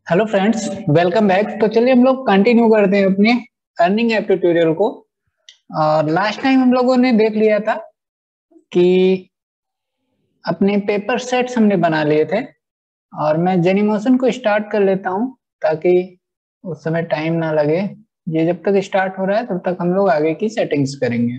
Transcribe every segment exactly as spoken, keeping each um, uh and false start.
Hello friends, welcome back. तो चलिए हम लोग कंटिन्यू करते हैं अपने अर्निंग ऐप ट्यूटोरियल को। और लास्ट टाइम हम लोगों ने देख लिया था कि अपने पेपर सेट्स हमने बना लिए थे। और मैं जेनीमोशन को स्टार्ट कर लेता हूं ताकि उस समय टाइम ना लगे। ये जब तक स्टार्ट हो रहा है तब तक हम लोग आगे की सेटिंग्स करेंगे।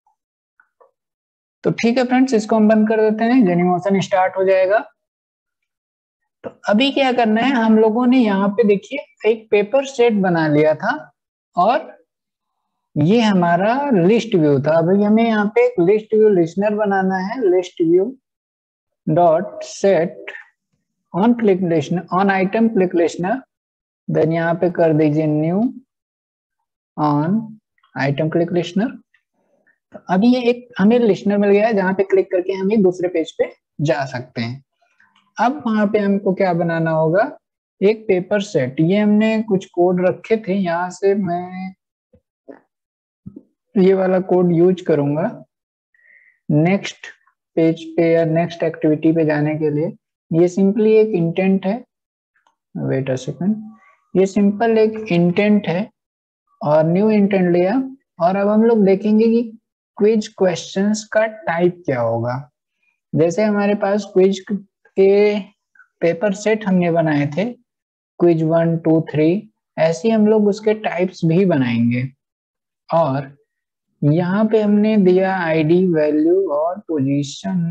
तो ठीक है फ्रेंड्स, इसको हम बंद कर देते हैं, जेनीमोशन स्टार्ट हो जाएगा। तो अभी क्या करना है, हम लोगों ने यहाँ पे देखिए एक पेपर सेट बना लिया था और ये हमारा लिस्ट व्यू था। अभी हमें यहाँ पे एक लिस्ट व्यू लिस्नर बनाना है। List view dot set on click listener on item click listener, then यहाँ पे कर दीजिए new on item click listener. तो अभी ये एक हमें लिस्नर मिल गया है जहाँ पे क्लिक करके हम एक दूसरे पेज पे जा सकते हैं। अब वहां पे हमको क्या बनाना होगा, एक पेपर सेट। ये हमने कुछ कोड रखे थे, यहाँ से मैं ये वाला कोड यूज करूंगा नेक्स्ट पेज पे या नेक्स्ट एक्टिविटी पे जाने के लिए। ये सिंपली एक इंटेंट है, वेट अ सेकंड, ये सिंपल एक इंटेंट है और न्यू इंटेंट लिया। और अब हम लोग देखेंगे कि क्विज क्वेश्चंस का टाइप क्या होगा। जैसे हमारे पास क्विज के पेपर सेट हमने बनाए थे, क्विज वन टू थ्री, ऐसे हम लोग उसके टाइप्स भी बनाएंगे। और यहाँ पे हमने दिया आईडी, वैल्यू और पोजीशन,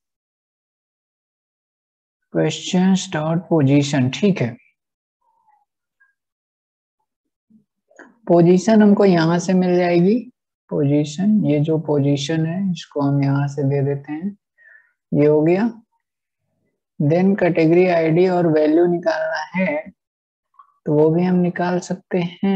क्वेश्चंस डॉट पोजीशन। ठीक है, पोजीशन हमको यहाँ से मिल जाएगी। पोजीशन, ये जो पोजीशन है इसको हम यहाँ से दे देते हैं, ये हो गया। देन कैटेगरी आईडी और वैल्यू निकालना है तो वो भी हम निकाल सकते हैं,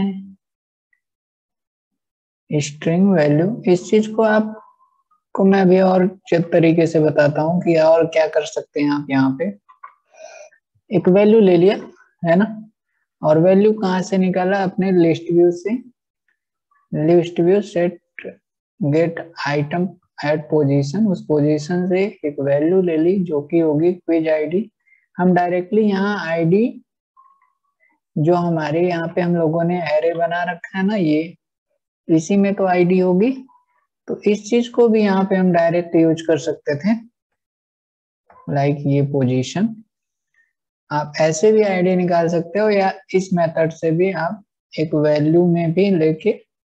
स्ट्रिंग वैल्यू। इस चीज को आप को मैं अभी और तरीके से बताता हूँ कि और क्या कर सकते हैं आप। यहाँ पे एक वैल्यू ले लिया है ना, और वैल्यू कहाँ से निकाला, अपने लिस्ट व्यू से। List view set get item at position, उस पोजीशन से एक वैल्यू ले ली जो कि होगी क्विज आईडी। हम डायरेक्टली यहाँ आईडी जो हमारे यहाँ पे हम लोगों ने एरे बना रखा है ना, ये इसी में तो आईडी होगी। तो इस चीज को भी यहाँ पे हम डायरेक्ट यूज कर सकते थे, लाइक ये पोजीशन। आप ऐसे भी आईडी निकाल सकते हो या इस मेथड से भी आप एक वैल्यू में भी लेके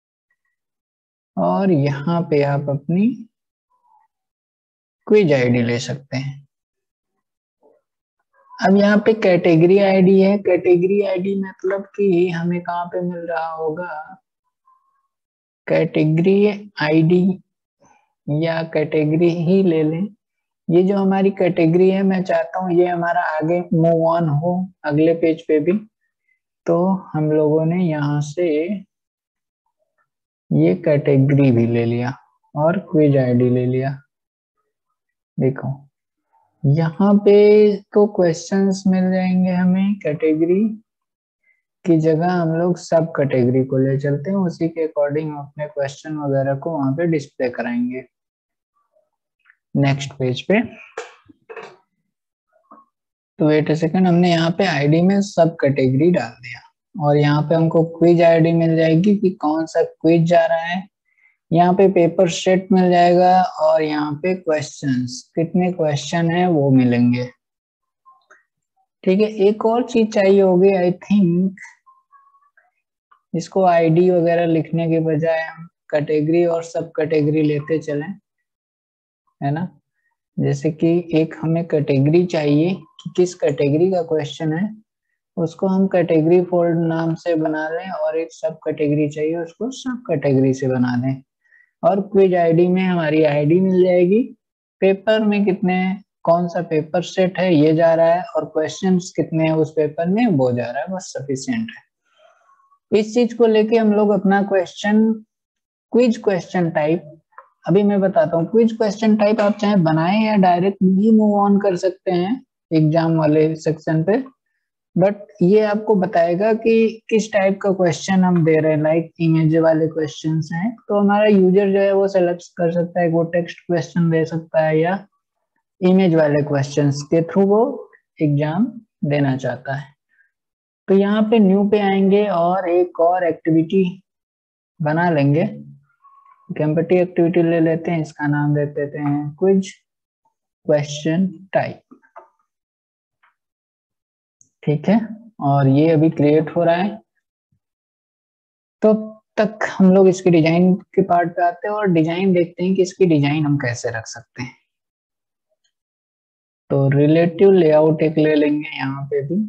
और यहाँ पे आप अपनी क्विज आईडी ले सकते हैं। अब यहाँ पे कैटेगरी आईडी है। कैटेगरी आईडी मतलब कि हमें कहाँ पे मिल रहा होगा, कैटेगरी आईडी या कैटेगरी ही ले लें। ये जो हमारी कैटेगरी है, मैं चाहता हूँ ये हमारा आगे मूव ऑन हो अगले पेज पे भी। तो हम लोगों ने यहाँ से ये कैटेगरी भी ले लिया और क्विज आईडी ले लिया। देखो यहाँ पे तो क्वेश्चंस मिल जाएंगे हमें, कैटेगरी की जगह हम लोग सब कैटेगरी को ले चलते हैं, उसी के अकॉर्डिंग अपने क्वेश्चन वगैरह को वहां पे डिस्प्ले कराएंगे नेक्स्ट पेज पे। तो वेट अ सेकंड, हमने यहाँ पे आईडी में सब कैटेगरी डाल दिया और यहाँ पे हमको क्विज आईडी मिल जाएगी कि कौन सा क्विज जा रहा है। यहाँ पे पेपर सेट मिल जाएगा और यहाँ पे क्वेश्चंस, कितने क्वेश्चन है वो मिलेंगे। ठीक है, एक और चीज चाहिए होगी आई थिंक, इसको आईडी वगैरह लिखने के बजाय हम कैटेगरी और सब कैटेगरी लेते चलें, है ना। जैसे कि एक हमें कैटेगरी चाहिए कि किस कैटेगरी का क्वेश्चन है, उसको हम कैटेगरी फोल्ड नाम से बना लें, और एक सब कैटेगरी चाहिए उसको सब कैटेगरी से बना दें। और क्विज आईडी में हमारी आईडी मिल जाएगी, पेपर में कितने कौन सा पेपर सेट है ये जा रहा है, और क्वेश्चंस कितने हैं उस पेपर में वो जा रहा है, बस सफिशिएंट है। इस चीज को लेके हम लोग अपना क्वेश्चन, क्विज क्वेश्चन टाइप, अभी मैं बताता हूँ। क्विज क्वेश्चन टाइप आप चाहे बनाएं या डायरेक्ट भी मूव ऑन कर सकते हैं एग्जाम वाले सेक्शन पे, बट ये आपको बताएगा कि किस टाइप का क्वेश्चन हम दे रहे हैं। लाइक इमेज वाले क्वेश्चंस हैं तो हमारा यूजर जो है वो सेलेक्ट कर सकता है, वो टेक्स्ट क्वेश्चन दे सकता है या इमेज वाले क्वेश्चंस के थ्रू वो एग्जाम देना चाहता है। तो यहाँ पे न्यू पे आएंगे और एक और एक्टिविटी बना लेंगे। एम्प्टी एक्टिविटी ले लेते हैं, इसका नाम दे देते हैं क्विज क्वेश्चन टाइप। ठीक है, और ये अभी क्रिएट हो रहा है। तो तक हम लोग इसके डिजाइन के पार्ट पे आते हैं और डिजाइन देखते हैं कि इसकी डिजाइन हम कैसे रख सकते हैं। तो रिलेटिव लेआउट एक ले लेंगे यहाँ पे भी।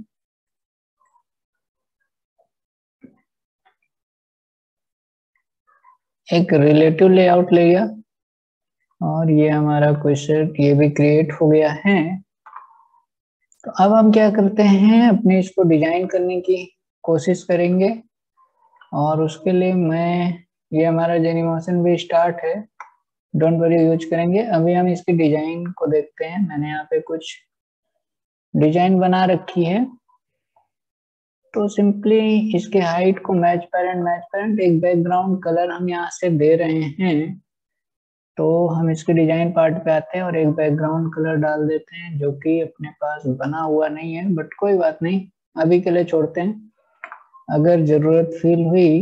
एक रिलेटिव लेआउट ले लिया और ये हमारा क्वेश्चन ये भी क्रिएट हो गया है। तो अब हम क्या करते हैं, अपने इसको डिजाइन करने की कोशिश करेंगे और उसके लिए मैं ये हमारा जेनीमोशन भी स्टार्ट है, डोंट वरी यूज करेंगे। अभी हम इसकी डिजाइन को देखते हैं। मैंने यहाँ पे कुछ डिजाइन बना रखी है। तो सिंपली इसके हाइट को मैच पेरेंट मैच पेरेंट एक बैकग्राउंड कलर हम यहाँ से दे रहे हैं। तो हम इसके डिजाइन पार्ट पे आते हैं और एक बैकग्राउंड कलर डाल देते हैं जो कि अपने पास बना हुआ नहीं है, बट कोई बात नहीं, अभी के लिए छोड़ते हैं। अगर जरूरत फील हुई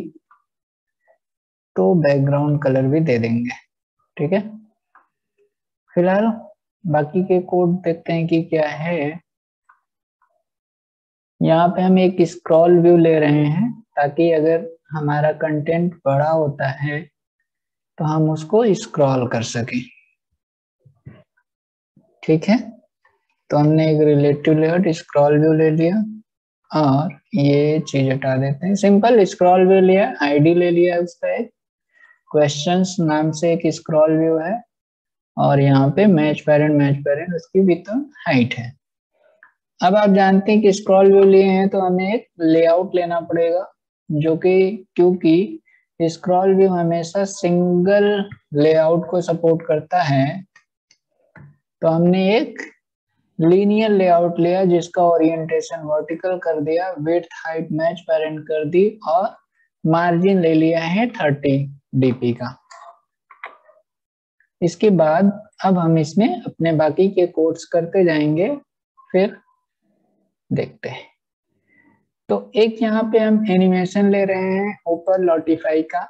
तो बैकग्राउंड कलर भी दे देंगे। ठीक है, फिलहाल बाकी के कोड देखते हैं कि क्या है। यहाँ पे हम एक स्क्रॉल व्यू ले रहे हैं ताकि अगर हमारा कंटेंट बड़ा होता है तो हम उसको स्क्रॉल कर सकें। ठीक है, तो हमने एक रिलेटिव लेआउट स्क्रॉल व्यू ले लिया और ये चीज हटा देते हैं। सिंपल स्क्रॉल व्यू लिया, आईडी ले लिया, उसका एक क्वेश्चंस नाम से एक स्क्रॉल व्यू है और यहाँ पे मैच पेरेंट मैच पेरेंट उसकी भी तो हाइट है। अब आप जानते हैं कि स्क्रॉल व्यू लिए हैं तो हमें एक लेआउट लेना पड़ेगा, जो कि क्योंकि स्क्रॉल व्यू हमेशा सिंगल लेआउट को सपोर्ट करता है, तो हमने एक लीनियर लेआउट लिया जिसका ओरिएंटेशन वर्टिकल कर दिया, विड्थ हाइट मैच पेरेंट कर दी और मार्जिन ले लिया है थर्टी डीपी का। इसके बाद अब हम इसमें अपने बाकी के कोड्स करते जाएंगे, फिर देखते हैं। तो एक यहाँ पे हम एनिमेशन ले रहे हैं ऊपर लॉटिफाई का,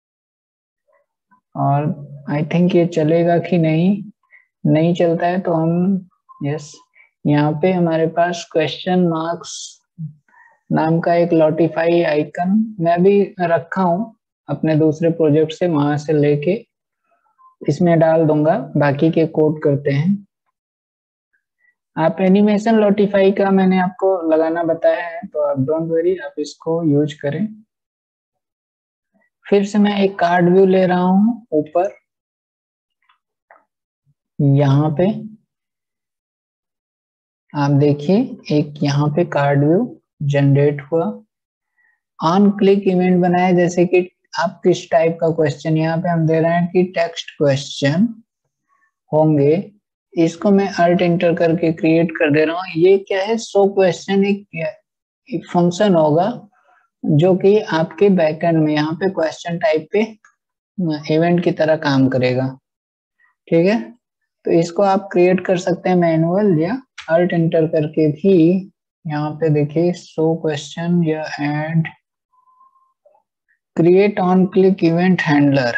और आई थिंक ये चलेगा कि नहीं, नहीं चलता है तो हम यस, यहाँ पे हमारे पास क्वेश्चन मार्क्स नाम का एक लॉटिफाई आइकन मैं भी रखा हूँ अपने दूसरे प्रोजेक्ट से, वहां से लेके इसमें डाल दूंगा। बाकी के कोड करते हैं। आप एनिमेशन लॉटिफाई का मैंने आपको लगाना बताया है, तो आप डोंट वरी, आप इसको यूज करें। फिर से मैं एक कार्ड व्यू ले रहा हूं ऊपर यहाँ पे, आप देखिए एक यहाँ पे कार्ड व्यू जनरेट हुआ। ऑन क्लिक इवेंट बनाया, जैसे कि आप किस टाइप का क्वेश्चन यहाँ पे हम दे रहे हैं कि टेक्स्ट क्वेश्चन होंगे, इसको मैं अल्ट इंटर करके क्रिएट कर दे रहा हूँ। ये क्या है, शो क्वेश्चन एक, एक फंक्शन होगा जो कि आपके बैकएंड में यहाँ पे क्वेश्चन टाइप पे इवेंट की तरह काम करेगा। ठीक है, तो इसको आप क्रिएट कर सकते हैं मैनुअल या अल्ट इंटर करके भी। यहाँ पे देखिए शो क्वेश्चन या add create on click event handler,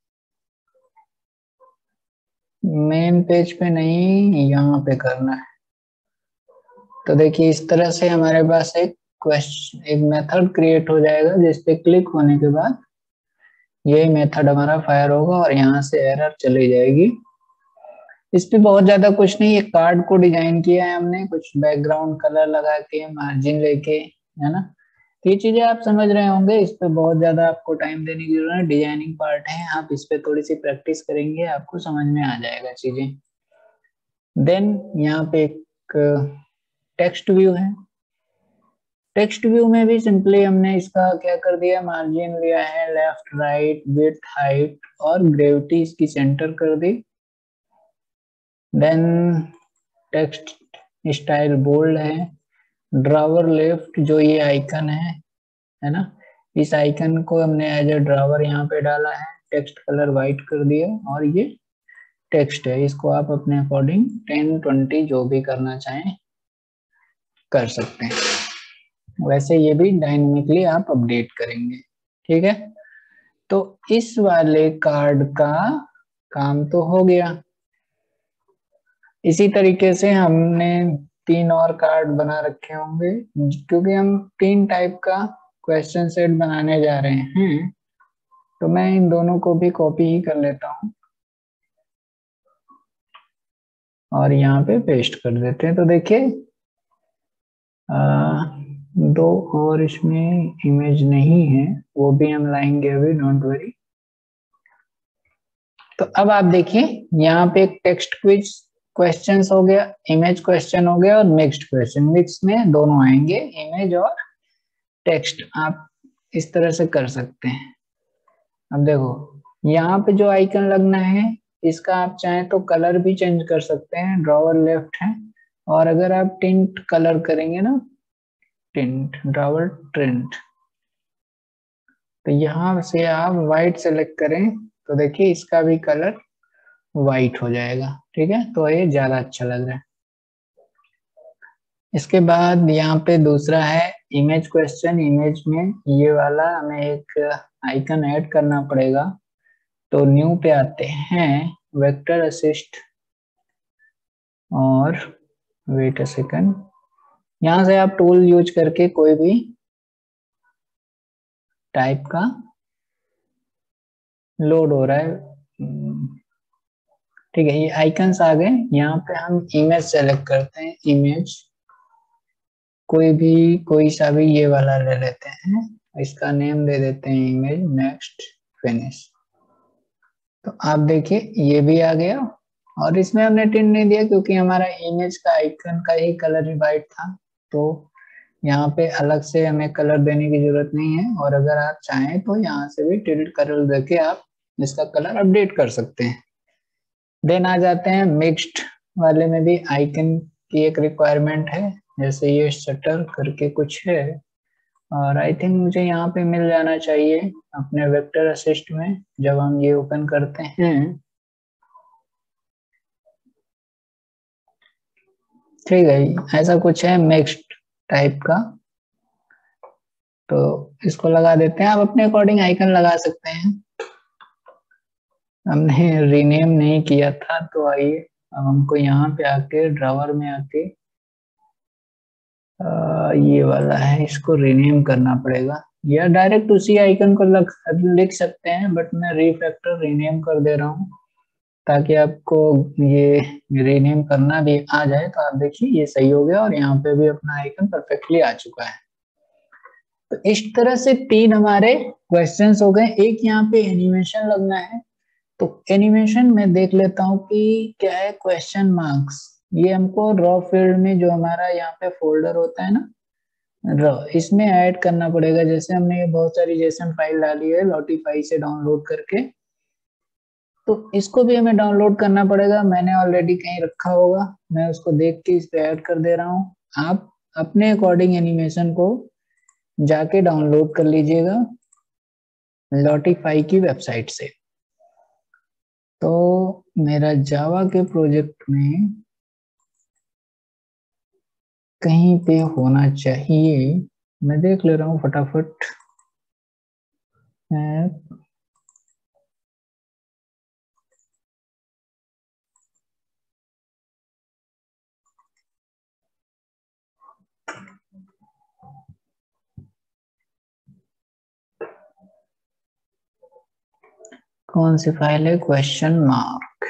main page पे नहीं, यहाँ पे करना है। तो देखिए इस तरह से हमारे पास एक क्वेश्चन एक मेथड क्रिएट हो जाएगा जिसपे क्लिक होने के बाद यही मेथड हमारा फायर होगा और यहाँ से एरर चली जाएगी। इस पे बहुत ज्यादा कुछ नहीं, एक कार्ड को डिजाइन किया है हमने, कुछ बैकग्राउंड कलर लगा के मार्जिन लेके, है ना। ये चीजें आप समझ रहे होंगे, इस पे बहुत ज्यादा आपको टाइम देने की जरूरत है, डिजाइनिंग पार्ट है, आप इस पे थोड़ी सी प्रैक्टिस करेंगे आपको समझ में आ जाएगा चीजें। देन यहाँ पे एक टेक्स्ट व्यू है। टेक्स्ट व्यू में भी सिंपली हमने इसका क्या कर दिया, मार्जिन लिया है लेफ्ट राइट विड्थ हाइट और ग्रेविटी इसकी सेंटर कर दी। देन टेक्स्ट स्टाइल बोल्ड है, ड्रावर लेफ्ट जो ये आइकन है है ना, इस आइकन को हमने एज ए ड्रावर यहाँ पे डाला है, टेक्स्ट कलर व्हाइट कर दिया और ये टेक्स्ट है, इसको आप अपने अकॉर्डिंग टेन ट्वेंटी जो भी करना चाहें कर सकते हैं। वैसे ये भी डायनेमिकली आप अपडेट करेंगे। ठीक है, तो इस वाले कार्ड का काम तो हो गया। इसी तरीके से हमने तीन और कार्ड बना रखे होंगे, क्योंकि हम तीन टाइप का क्वेश्चन सेट बनाने जा रहे हैं। तो मैं इन दोनों को भी कॉपी ही कर लेता हूँ और यहाँ पे पेस्ट कर देते हैं। तो देखिए दो और इसमें इमेज नहीं है, वो भी हम लाएंगे अभी, डोंट वरी। तो अब आप देखिए यहाँ पे एक टेक्स्ट क्विज क्वेश्चन हो गया, इमेज क्वेश्चन हो गया और मिक्स्ड क्वेश्चन। मिक्स में दोनों आएंगे, इमेज और टेक्स्ट। आप इस तरह से कर सकते हैं। अब देखो यहाँ पे जो आइकन लगना है, इसका आप चाहें तो कलर भी चेंज कर सकते हैं, ड्रॉवर लेफ्ट है। और अगर आप टिंट कलर करेंगे ना, टिंट ड्रॉवर टिंट, तो यहाँ से आप व्हाइट सेलेक्ट करें तो देखिए इसका भी कलर व्हाइट हो जाएगा। ठीक है, तो ये ज्यादा अच्छा लग रहा है। इसके बाद यहाँ पे दूसरा है इमेज क्वेश्चन। इमेज में ये वाला हमें एक आइकन ऐड करना पड़ेगा। तो न्यू पे आते हैं, वेक्टर असिस्ट, और वेट अ सेकंड, यहाँ से आप टूल यूज करके कोई भी टाइप का लोड हो रहा है। ठीक है, ये आइकन्स आ गए। यहाँ पे हम इमेज सेलेक्ट करते हैं, इमेज कोई भी, कोई सा भी ये वाला ले लेते हैं, इसका नेम दे देते हैं इमेज, नेक्स्ट, फिनिश। तो आप देखिए ये भी आ गया। और इसमें हमने टिंट नहीं दिया क्योंकि हमारा इमेज का आइकन का ही कलर ही व्हाइट था, तो यहाँ पे अलग से हमें कलर देने की जरूरत नहीं है। और अगर आप चाहें तो यहाँ से भी टिल्ट कलर देके आप इसका कलर अपडेट कर सकते हैं। देन आ जाते हैं मिक्स्ड वाले में भी आइकन की एक रिक्वायरमेंट है, जैसे ये शटर करके कुछ है, और आई थिंक मुझे यहाँ पे मिल जाना चाहिए अपने वेक्टर असिस्ट में जब हम ये ओपन करते हैं। ठीक है, ऐसा कुछ है मिक्स्ड टाइप का, तो इसको लगा देते हैं। आप अपने अकॉर्डिंग आइकन लगा सकते हैं, हमने रीनेम नहीं किया था। तो आइए अब हमको यहाँ पे आके ड्रावर में आके आ, ये वाला है, इसको रीनेम करना पड़ेगा, या डायरेक्ट उसी आइकन को लग, लिख सकते हैं, बट मैं रिफैक्टर रीनेम कर दे रहा हूँ ताकि आपको ये रीनेम करना भी आ जाए। तो आप देखिए ये सही हो गया और यहाँ पे भी अपना आइकन परफेक्टली आ चुका है। तो इस तरह से तीन हमारे क्वेश्चंस हो गए। एक यहाँ पे एनिमेशन लगना है, तो एनिमेशन में देख लेता हूँ कि क्या है, क्वेश्चन मार्क्स। ये हमको रॉ फील्ड में जो हमारा यहाँ पे फोल्डर होता है ना, रॉ, इसमें ऐड करना पड़ेगा। जैसे हमने ये बहुत सारी जेसन फाइल डाली है लॉटिफाई से डाउनलोड करके, तो इसको भी हमें डाउनलोड करना पड़ेगा। मैंने ऑलरेडी कहीं रखा होगा, मैं उसको देख के इस पे ऐड कर दे रहा हूँ। आप अपने अकॉर्डिंग एनिमेशन को जाके डाउनलोड कर लीजिएगा लॉटिफाई की वेबसाइट से। तो मेरा जावा के प्रोजेक्ट में कहीं पे होना चाहिए, मैं देख ले रहा हूँ फटाफट। कौन सी फाइल है, क्वेश्चन मार्क,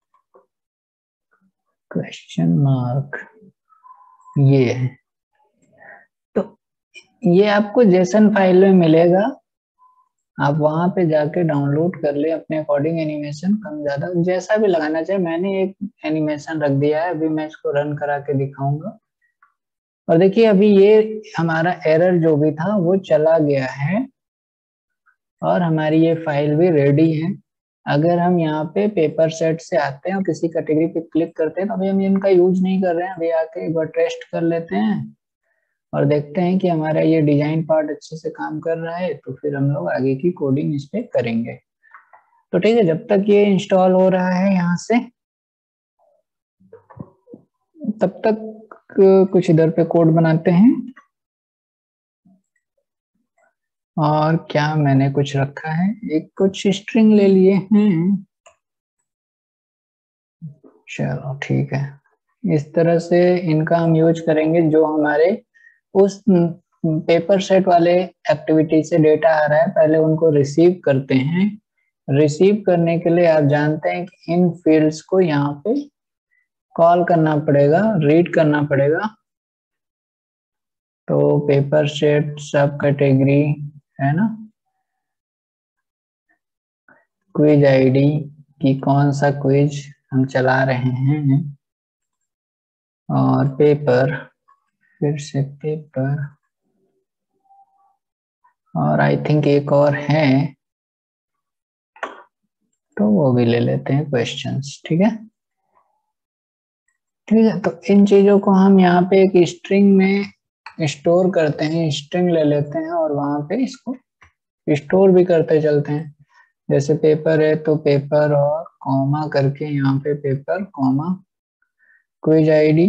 क्वेश्चन मार्क ये है। तो ये आपको जेसन फाइल में मिलेगा, आप वहां पे जाके डाउनलोड कर ले अपने अकॉर्डिंग एनिमेशन, कम ज्यादा जैसा भी लगाना चाहिए। मैंने एक एनिमेशन रख दिया है, अभी मैं इसको रन करा के दिखाऊंगा। और देखिए अभी ये हमारा एरर जो भी था वो चला गया है और हमारी ये फाइल भी रेडी है। अगर हम यहाँ पे पेपर सेट से आते हैं और किसी कैटेगरी पे क्लिक करते हैं, तो अभी हम इनका यूज नहीं कर रहे हैं। अभी आके एक बार टेस्ट कर लेते हैं और देखते हैं कि हमारा ये डिजाइन पार्ट अच्छे से काम कर रहा है, तो फिर हम लोग आगे की कोडिंग इस पे करेंगे। तो ठीक है, जब तक ये इंस्टॉल हो रहा है यहाँ से, तब तक कुछ इधर पे कोड बनाते हैं। और क्या मैंने कुछ रखा है, एक कुछ स्ट्रिंग ले लिए हैं। चलो ठीक है, इस तरह से इनका हम यूज करेंगे। जो हमारे उस पेपर सेट वाले एक्टिविटी से डेटा आ रहा है, पहले उनको रिसीव करते हैं। रिसीव करने के लिए आप जानते हैं कि इन फील्ड्स को यहाँ पे कॉल करना पड़ेगा, रीड करना पड़ेगा। तो पेपर सेट सब कैटेगरी है ना, क्विज आईडी कि कौन सा क्विज हम चला रहे हैं, और पेपर, फिर से पेपर, और आई थिंक एक और है, तो वो भी ले लेते हैं क्वेश्चंस। ठीक है ठीक है, तो इन चीजों को हम यहाँ पे एक स्ट्रिंग में स्टोर करते हैं, स्ट्रिंग ले लेते हैं और वहां पे इसको स्टोर भी करते चलते हैं। जैसे पेपर है तो पेपर और कॉमा करके यहाँ पे पेपर कॉमा क्विज आईडी,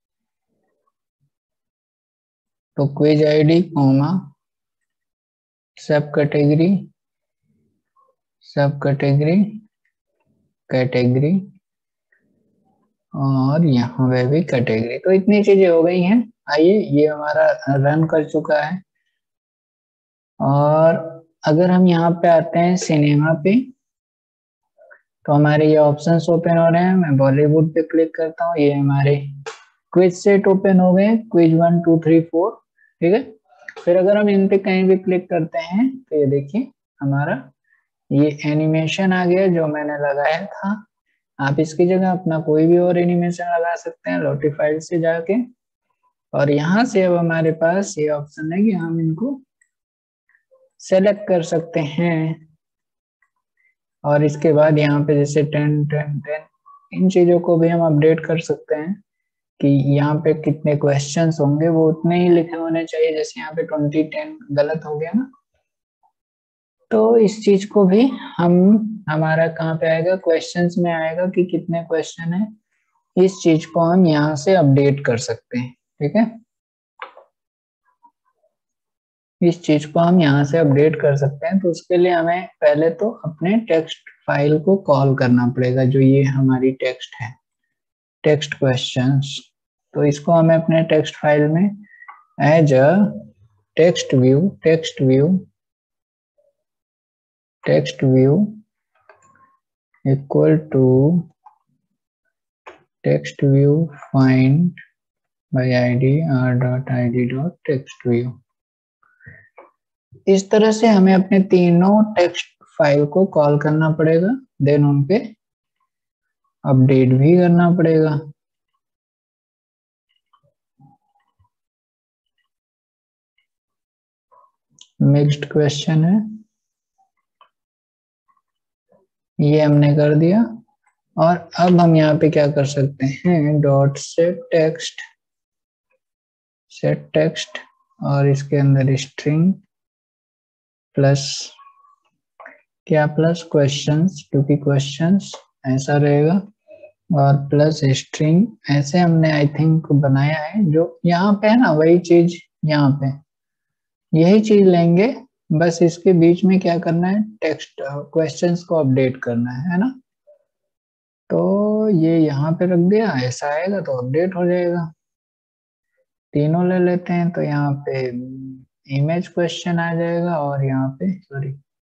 तो quiz ID comma sub category, sub category, category, और यहाँ पे भी कैटेगरी। तो इतनी चीजें हो गई हैं। आइए, ये हमारा रन कर चुका है। और अगर हम यहाँ पे आते हैं सिनेमा पे, तो हमारे ये ऑप्शंस ओपन हो रहे हैं। मैं बॉलीवुड पे क्लिक करता हूँ, ये हमारे क्विज सेट ओपन हो गए, quiz one two three four. ठीक है, फिर अगर हम इन पे कहीं भी क्लिक करते हैं तो ये देखिए हमारा ये एनिमेशन आ गया जो मैंने लगाया था। आप इसकी जगह अपना कोई भी और एनिमेशन लगा सकते हैं नोटिफाइड से जाके। और यहाँ से अब हमारे पास ये ऑप्शन है कि हम इनको सेलेक्ट कर सकते हैं। और इसके बाद यहाँ पे जैसे टेन टेन टेन इन चीजों को भी हम अपडेट कर सकते हैं कि यहाँ पे कितने क्वेश्चंस होंगे, वो उतने ही लिखे होने चाहिए। जैसे यहाँ पे ट्वेंटी टेन गलत हो गया ना, तो इस चीज को भी हम, हमारा कहाँ पे आएगा, क्वेश्चंस में आएगा कि कितने क्वेश्चन है। इस चीज को हम यहाँ से अपडेट कर सकते हैं। ठीक है, इस चीज को हम यहाँ से अपडेट कर सकते हैं। तो उसके लिए हमें पहले तो अपने टेक्स्ट फाइल को कॉल करना पड़ेगा, जो ये हमारी टेक्स्ट है, टेक्स्ट क्वेश्चंस। तो इसको हमें अपने टेक्स्ट फाइल में as a text view, text view, text view equal to text view find by ID R dot ID dot text view. इस तरह से हमें अपने तीनों टेक्स्ट फाइल को कॉल करना पड़ेगा, देन उन पे अपडेट भी करना पड़ेगा। मिक्स्ड क्वेश्चन है, ये हमने कर दिया। और अब हम यहाँ पे क्या कर सकते हैं, dot set text, set text, और इसके अंदर स्ट्रिंग प्लस क्या, प्लस क्वेश्चंस, क्योंकि क्वेश्चंस ऐसा रहेगा, और प्लस स्ट्रिंग। ऐसे हमने आई थिंक बनाया है, जो यहाँ पे है ना वही चीज यहाँ पे, यही चीज लेंगे। बस इसके बीच में क्या करना है, टेक्स्ट क्वेश्चंस को अपडेट करना है है ना। तो ये यहाँ पे रख दिया, ऐसा आएगा तो अपडेट हो जाएगा। तीनों ले लेते हैं, तो यहाँ पे इमेज क्वेश्चन आ जाएगा, और यहाँ पे सॉरी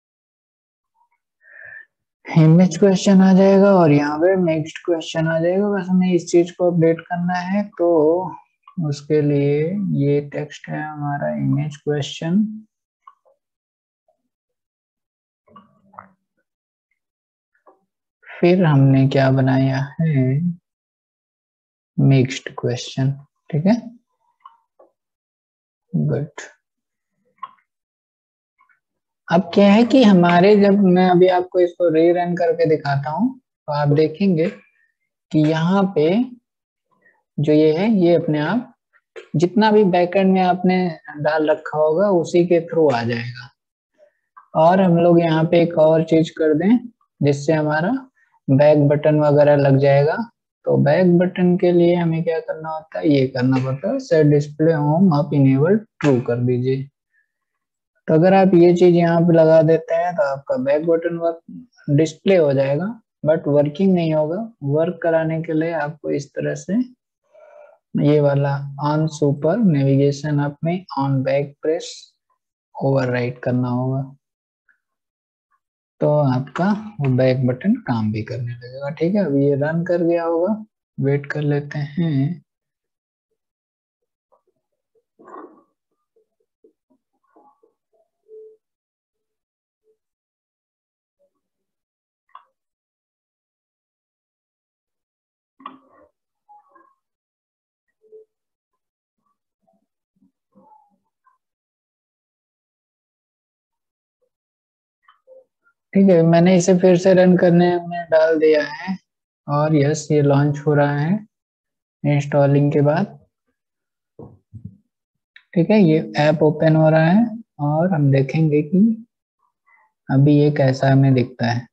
इमेज क्वेश्चन आ जाएगा, और यहाँ पे नेक्स्ट क्वेश्चन आ जाएगा। बस हमें इस चीज को अपडेट करना है। तो उसके लिए ये टेक्स्ट है हमारा इमेज क्वेश्चन, फिर हमने क्या बनाया है, मिक्स्ड क्वेश्चन। ठीक है, गुड। अब क्या है कि हमारे, जब मैं अभी आपको इसको री रन करके दिखाता हूँ, तो आप देखेंगे कि यहाँ पे जो ये है, ये अपने आप जितना भी बैकएंड में आपने डाल रखा होगा उसी के थ्रू आ जाएगा। और हम लोग यहाँ पे एक और चीज कर दें, जिससे हमारा बैक बटन वगैरह लग जाएगा। तो बैक बटन के लिए हमें क्या करना होता है, ये करना पड़ता है, सेट डिस्प्ले होम आप इनेबल ट्रू कर दीजिए। तो अगर आप ये चीज यहाँ पे लगा देते हैं तो आपका बैक बटन वर्क डिस्प्ले हो जाएगा, बट वर्किंग नहीं होगा। वर्क कराने के लिए आपको इस तरह से ये वाला ऑन सुपर नेविगेशन अप में ऑन बैक प्रेस ओवरराइट करना होगा, तो आपका वो बैक बटन काम भी करने लगेगा। ठीक है, अभी ये रन कर गया होगा, वेट कर लेते हैं। ठीक है, मैंने इसे फिर से रन करने में डाल दिया है और यस ये लॉन्च हो रहा है इंस्टॉलिंग के बाद। ठीक है, ये ऐप ओपन हो रहा है और हम देखेंगे कि अभी ये कैसा हमें दिखता है।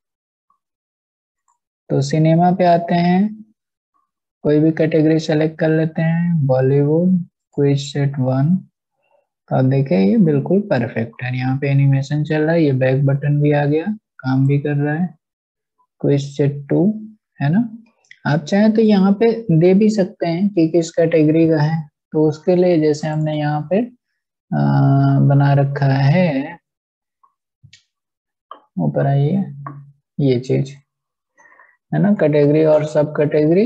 तो सिनेमा पे आते हैं, कोई भी कैटेगरी सेलेक्ट कर लेते हैं, बॉलीवुड, क्विज सेट वन। तो आप देखें ये बिल्कुल परफेक्ट है, यहाँ पे एनिमेशन चल रहा है, ये बैक बटन भी आ गया, काम भी कर रहा है। क्विज सेट टू है ना, आप चाहें तो यहाँ पे दे भी सकते हैं कि किस कैटेगरी का है। तो उसके लिए जैसे हमने यहाँ पे आ, बना रखा है, ऊपर आइए, ये चीज है ना, कैटेगरी और सब कैटेगरी।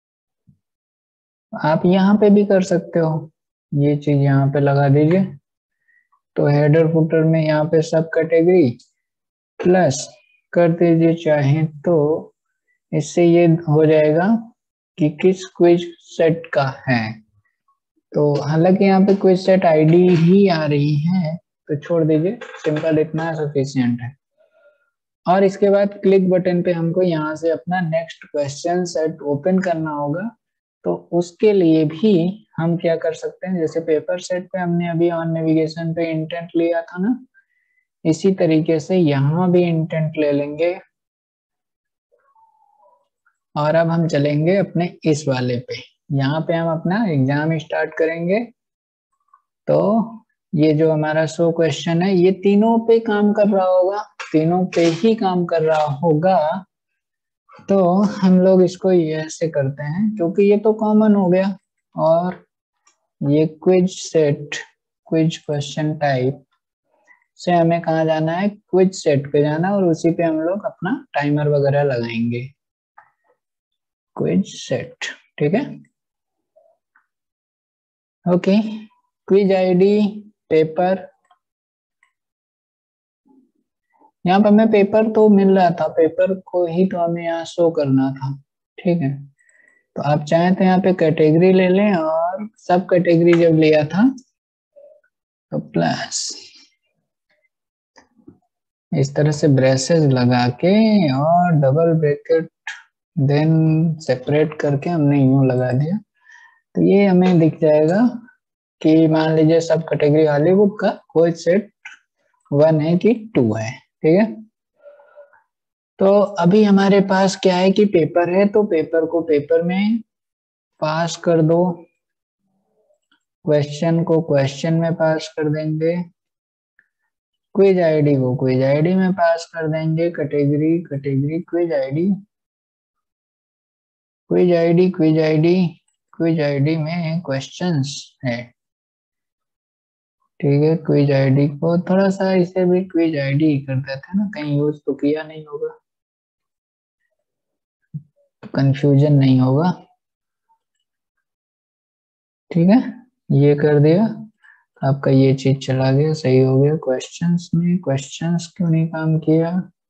आप यहाँ पे भी कर सकते हो, ये चीज यहाँ पे लगा दीजिए। तो हेडर फुटर में यहाँ पे सब कैटेगरी प्लस कर दीजिए चाहे तो, इससे ये हो जाएगा कि किस क्विज सेट का है। तो हालांकि यहाँ पे क्विज सेट आईडी ही आ रही है, तो छोड़ दीजिए, सिंपल इतना सफिशियंट है। और इसके बाद क्लिक बटन पे हमको यहाँ से अपना नेक्स्ट क्वेश्चन सेट ओपन करना होगा। तो उसके लिए भी हम क्या कर सकते हैं, जैसे पेपर सेट पे हमने अभी ऑन नेविगेशन पे इंटेंट लिया था ना, इसी तरीके से यहाँ भी इंटेंट ले लेंगे। और अब हम चलेंगे अपने इस वाले पे, यहाँ पे हम अपना एग्जाम स्टार्ट करेंगे। तो ये जो हमारा शो क्वेश्चन है, ये तीनों पे काम कर रहा होगा, तीनों पे ही काम कर रहा होगा। तो हम लोग इसको ये ऐसे करते हैं, क्योंकि ये तो कॉमन हो गया। और ये quiz set, quiz question type से हमें कहाँ जाना है, क्विज सेट पे जाना, और उसी पे हम लोग अपना टाइमर वगैरह लगाएंगे, क्विज सेट। ठीक है, ओके। क्विज आईडी पेपर, यहाँ पर हमें पेपर तो मिल रहा था, पेपर को ही तो हमें यहाँ शो करना था। ठीक है, तो आप चाहें तो यहाँ पे कैटेगरी ले लें, और सब कैटेगरी जब लिया था तो प्लस इस तरह से ब्रेसेस लगा के और डबल ब्रैकेट देन सेपरेट करके हमने यूं लगा दिया। तो ये हमें दिख जाएगा कि मान लीजिए सब कैटेगरी हॉलीवुड का कोई सेट वन है कि टू है। ठीक है, तो अभी हमारे पास क्या है कि पेपर है, तो पेपर को पेपर में पास कर दो, क्वेश्चन को क्वेश्चन में पास कर देंगे, क्विज आईडी को क्विज आईडी में पास कर देंगे, category category quiz ID, quiz ID quiz ID quiz ID में क्वेश्चंस है। ठीक है, क्विज आईडी को थोड़ा सा इसे भी क्विज आईडी कर देते हैं ना, कहीं यूज तो किया नहीं होगा, तो कंफ्यूजन नहीं होगा। ठीक है, ये कर दिया, आपका ये चीज चला गया, सही हो गया। क्वेश्चंस में क्वेश्चंस क्यों नहीं काम किया,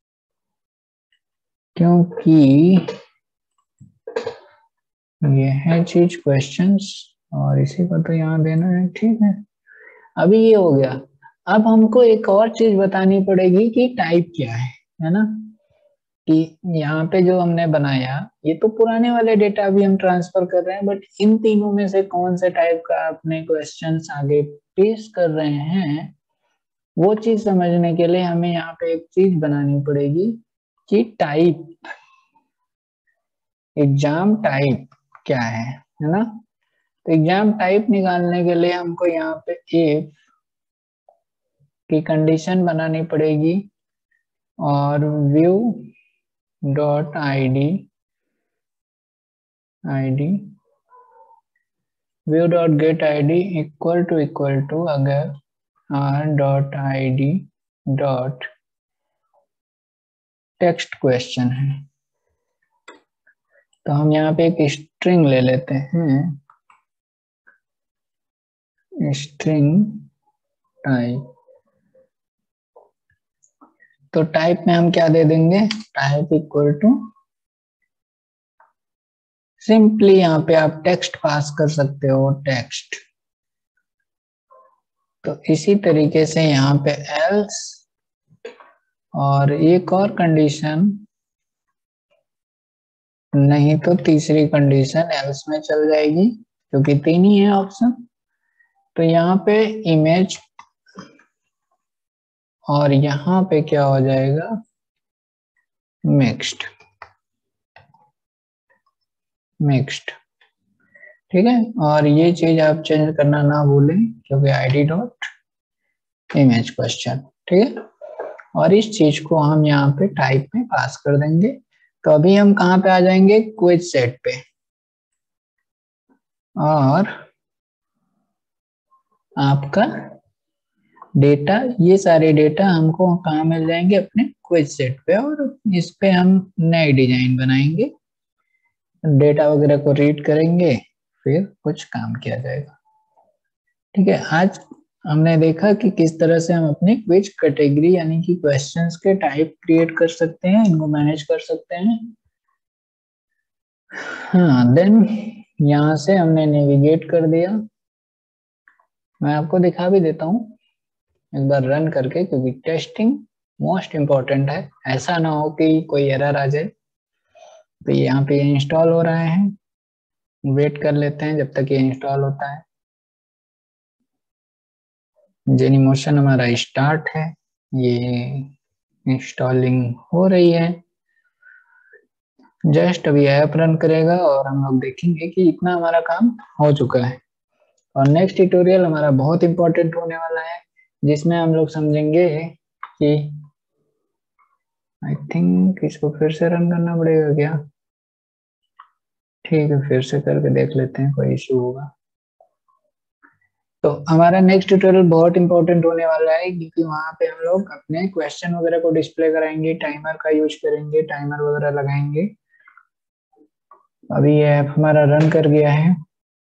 क्योंकि ये है चीज क्वेश्चंस, और इसी को तो यहाँ देना है। ठीक है, अभी ये हो गया। अब हमको एक और चीज बतानी पड़ेगी कि टाइप क्या है है ना, कि यहाँ पे जो हमने बनाया, ये तो पुराने वाले डेटा भी हम ट्रांसफर कर रहे हैं, बट इन तीनों में से कौन से टाइप का अपने क्वेश्चंस आगे पेश कर रहे हैं, वो चीज समझने के लिए हमें यहाँ पे एक चीज बनानी पड़ेगी कि टाइप, एग्जाम टाइप क्या है है ना। तो एग्जाम टाइप निकालने के लिए हमको यहाँ पे इफ की कंडीशन बनानी पड़ेगी और view dot I D I D view dot get I D equal to equal to अगर R dot I D dot text question है तो हम यहाँ पे एक स्ट्रिंग ले लेते हैं, स्ट्रिंग टाइप। तो टाइप में हम क्या दे देंगे, टाइप इक्वल टू, सिंपली यहाँ पे आप टेक्स्ट पास कर सकते हो, टेक्स्ट। तो इसी तरीके से यहाँ पे एल्स और एक और कंडीशन, नहीं तो तीसरी कंडीशन एल्स में चल जाएगी क्योंकि तीन ही है ऑप्शन। तो यहाँ पे इमेज और यहाँ पे क्या हो जाएगा, मिक्स्ड मिक्स्ड ठीक है। और ये चीज आप चेंज करना ना भूलें क्योंकि आईडी डॉट इमेज क्वेश्चन, ठीक है। और इस चीज को हम यहाँ पे टाइप में पास कर देंगे। तो अभी हम कहाँ पे आ जाएंगे, क्विज सेट पे, और आपका डेटा, ये सारे डेटा हमको कहाँ मिल जाएंगे, अपने क्विज सेट पे। और इस पे हम नए डिजाइन बनाएंगे, डेटा वगैरह को रीड करेंगे, फिर कुछ काम किया जाएगा, ठीक है। आज हमने देखा कि किस तरह से हम अपनी क्विज कैटेगरी यानी कि क्वेश्चंस के टाइप क्रिएट कर सकते हैं, इनको मैनेज कर सकते हैं। हाँ, देन यहाँ से हमने नेविगेट कर दिया। मैं आपको दिखा भी देता हूँ एक बार रन करके, क्योंकि टेस्टिंग मोस्ट इम्पोर्टेंट है। ऐसा ना हो कि कोई एरर आ जाए। तो यहाँ पे इंस्टॉल हो रहा है, वेट कर लेते हैं जब तक ये इंस्टॉल होता है। जेनीमोशन हमारा स्टार्ट है, ये इंस्टॉलिंग हो रही है। जस्ट अभी ऐप रन करेगा और हम लोग देखेंगे कि इतना हमारा काम हो चुका है। और नेक्स्ट ट्यूटोरियल हमारा बहुत इंपॉर्टेंट होने वाला है, जिसमें हम लोग समझेंगे कि आई थिंक इसको फिर से रन करना पड़ेगा क्या, ठीक है फिर से करके देख लेते हैं, कोई इशू होगा। तो हमारा नेक्स्ट ट्यूटोरियल बहुत इंपॉर्टेंट होने वाला है, क्योंकि वहां पे हम लोग अपने क्वेश्चन वगैरह को डिस्प्ले कराएंगे, टाइमर का यूज करेंगे, टाइमर वगैरह लगाएंगे। अभी ये ऐप हमारा रन कर गया है।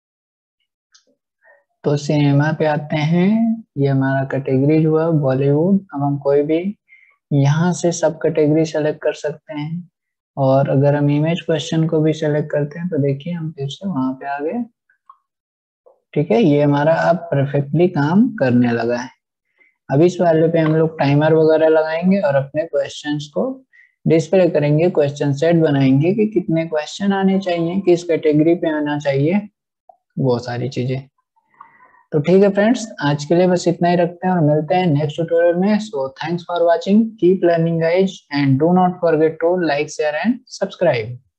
तो सिनेमा पे आते हैं, ये हमारा कैटेगरी हुआ बॉलीवुड। अब हम कोई भी यहाँ से सब कैटेगरी सेलेक्ट कर सकते हैं। और अगर हम इमेज क्वेश्चन को भी सेलेक्ट करते हैं तो देखिए हम फिर से वहां पे आ गए, ठीक है। ये हमारा अब परफेक्टली काम करने लगा है। अब इस वाले पे हम लोग टाइमर वगैरह लगाएंगे और अपने क्वेश्चंस को डिस्प्ले करेंगे, क्वेश्चन सेट बनाएंगे कि कितने क्वेश्चन आने चाहिए, किस कैटेगरी पे आना चाहिए, वो सारी चीजें। तो ठीक है फ्रेंड्स, आज के लिए बस इतना ही रखते हैं और मिलते हैं नेक्स्ट ट्यूटोरियल में। So thanks for watching, keep learning guys, and do not forget to like, share and subscribe.